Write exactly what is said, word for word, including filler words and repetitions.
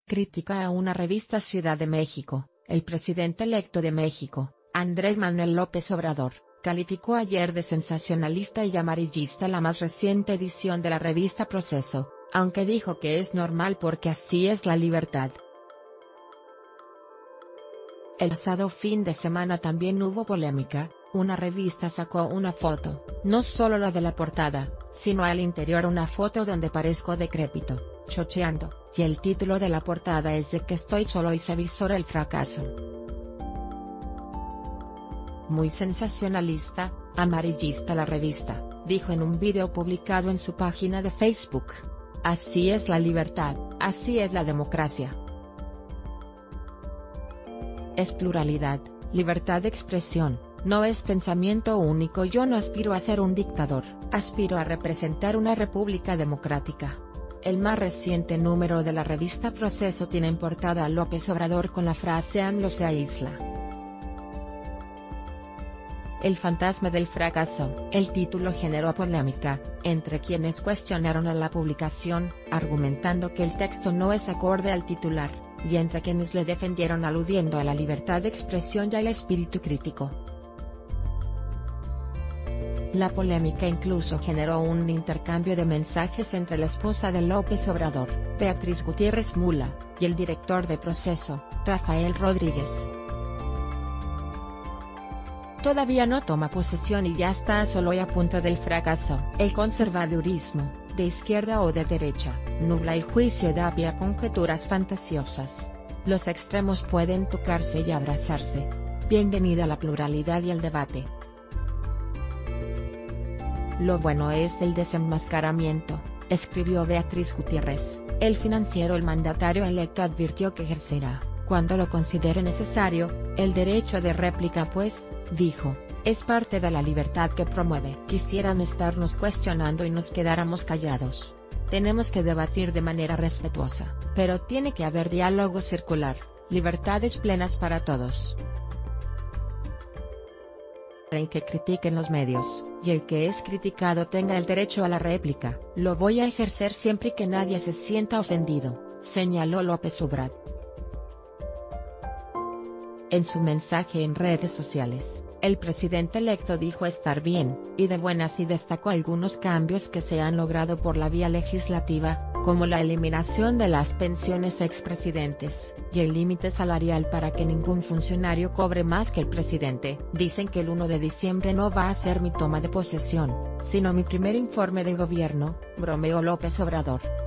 Crítica a una revista. Ciudad de México. El presidente electo de México, Andrés Manuel López Obrador, calificó ayer de sensacionalista y amarillista la más reciente edición de la revista Proceso, aunque dijo que es normal porque así es la libertad. El pasado fin de semana también hubo polémica. Una revista sacó una foto, no solo la de la portada, sino al interior una foto donde parezco decrépito, chocheando, y el título de la portada es de que estoy solo y se avisora el fracaso. Muy sensacionalista, amarillista la revista, dijo en un video publicado en su página de Facebook. Así es la libertad, así es la democracia. Es pluralidad, libertad de expresión. No es pensamiento único. Yo no aspiro a ser un dictador, aspiro a representar una república democrática. El más reciente número de la revista Proceso tiene en portada a López Obrador con la frase "AMLO se aísla". El fantasma del fracaso. El título generó polémica, entre quienes cuestionaron a la publicación, argumentando que el texto no es acorde al titular, y entre quienes le defendieron aludiendo a la libertad de expresión y al espíritu crítico. La polémica incluso generó un intercambio de mensajes entre la esposa de López Obrador, Beatriz Gutiérrez Mula, y el director de Proceso, Rafael Rodríguez. Todavía no toma posesión y ya está solo y a punto del fracaso. El conservadurismo, de izquierda o de derecha, nubla el juicio y da pie a conjeturas fantasiosas. Los extremos pueden tocarse y abrazarse. Bienvenida a la pluralidad y el debate. Lo bueno es el desenmascaramiento, escribió Beatriz Gutiérrez. El financiero. El mandatario electo advirtió que ejercerá, cuando lo considere necesario, el derecho de réplica pues, dijo, es parte de la libertad que promueve. Quisieran estarnos cuestionando y nos quedáramos callados. Tenemos que debatir de manera respetuosa, pero tiene que haber diálogo circular, libertades plenas para todos. El que critiquen los medios, y el que es criticado tenga el derecho a la réplica. Lo voy a ejercer siempre y que nadie se sienta ofendido, señaló López Obrador. En su mensaje en redes sociales, el presidente electo dijo estar bien, y de buenas y destacó algunos cambios que se han logrado por la vía legislativa, como la eliminación de las pensiones a expresidentes, y el límite salarial para que ningún funcionario cobre más que el presidente. Dicen que el uno de diciembre no va a ser mi toma de posesión, sino mi primer informe de gobierno, bromeó López Obrador.